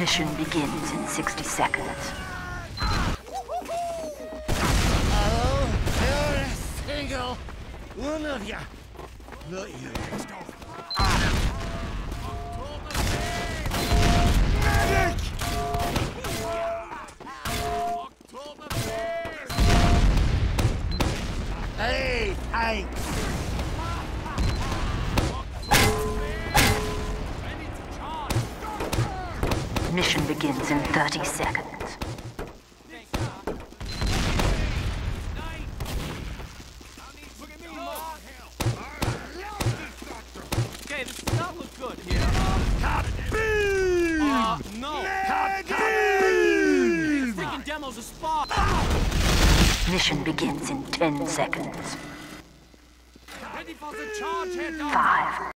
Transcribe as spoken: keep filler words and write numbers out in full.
Mission begins in sixty seconds. Oh, you're a single one of ya. Not you. Medic! Hey, thanks. Mission begins in thirty seconds. Okay, this does not look good here. Cut beam! Uh, no. Cut beam! Freaking demo's a spot. Mission begins in ten seconds. Ready for the charge, head down. Five,